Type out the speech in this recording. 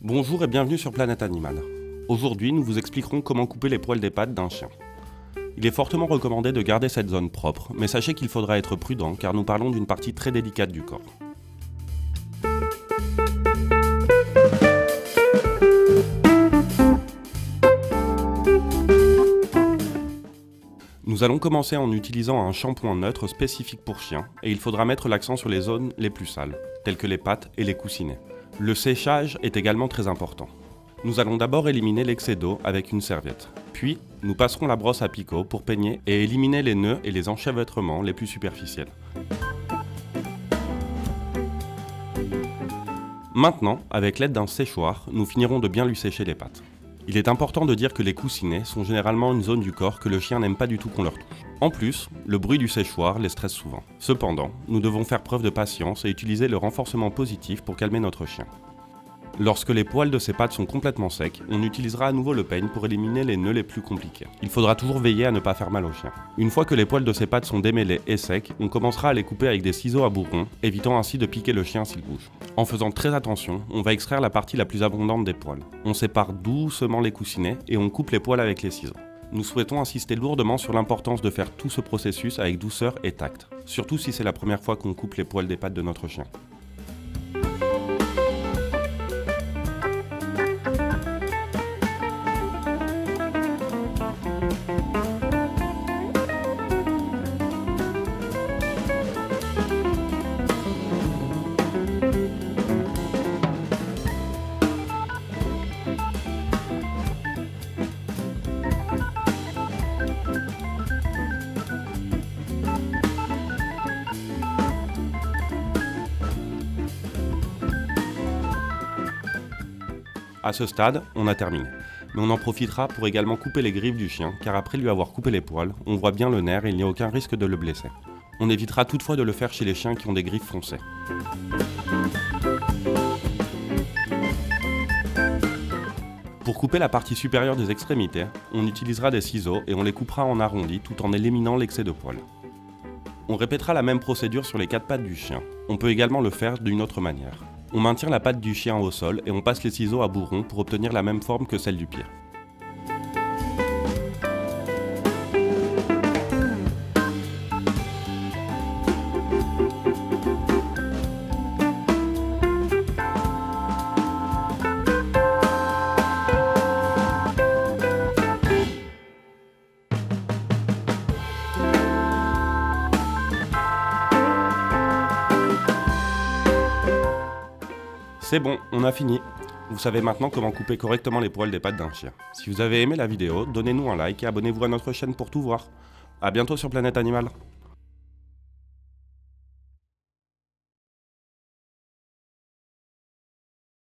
Bonjour et bienvenue sur Planète Animal. Aujourd'hui, nous vous expliquerons comment couper les poils des pattes d'un chien. Il est fortement recommandé de garder cette zone propre, mais sachez qu'il faudra être prudent car nous parlons d'une partie très délicate du corps. Nous allons commencer en utilisant un shampoing neutre spécifique pour chien et il faudra mettre l'accent sur les zones les plus sales, telles que les pattes et les coussinets. Le séchage est également très important. Nous allons d'abord éliminer l'excès d'eau avec une serviette. Puis, nous passerons la brosse à picot pour peigner et éliminer les nœuds et les enchevêtrements les plus superficiels. Maintenant, avec l'aide d'un séchoir, nous finirons de bien lui sécher les pattes. Il est important de dire que les coussinets sont généralement une zone du corps que le chien n'aime pas du tout qu'on leur touche. En plus, le bruit du séchoir les stresse souvent. Cependant, nous devons faire preuve de patience et utiliser le renforcement positif pour calmer notre chien. Lorsque les poils de ses pattes sont complètement secs, on utilisera à nouveau le peigne pour éliminer les nœuds les plus compliqués. Il faudra toujours veiller à ne pas faire mal au chien. Une fois que les poils de ses pattes sont démêlés et secs, on commencera à les couper avec des ciseaux à bourron, évitant ainsi de piquer le chien s'il bouge. En faisant très attention, on va extraire la partie la plus abondante des poils. On sépare doucement les coussinets et on coupe les poils avec les ciseaux. Nous souhaitons insister lourdement sur l'importance de faire tout ce processus avec douceur et tact, surtout si c'est la première fois qu'on coupe les poils des pattes de notre chien. À ce stade, on a terminé. Mais on en profitera pour également couper les griffes du chien, car après lui avoir coupé les poils, on voit bien le nerf et il n'y a aucun risque de le blesser. On évitera toutefois de le faire chez les chiens qui ont des griffes foncées. Pour couper la partie supérieure des extrémités, on utilisera des ciseaux et on les coupera en arrondi tout en éliminant l'excès de poils. On répétera la même procédure sur les quatre pattes du chien. On peut également le faire d'une autre manière. On maintient la patte du chien au sol et on passe les ciseaux à bourron pour obtenir la même forme que celle du pied. C'est bon, on a fini. Vous savez maintenant comment couper correctement les poils des pattes d'un chien. Si vous avez aimé la vidéo, donnez-nous un like et abonnez-vous à notre chaîne pour tout voir. A bientôt sur Planète Animal.